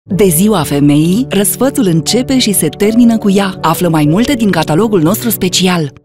De ziua femeii, răsfățul începe și se termină cu ea. Află mai multe din catalogul nostru special.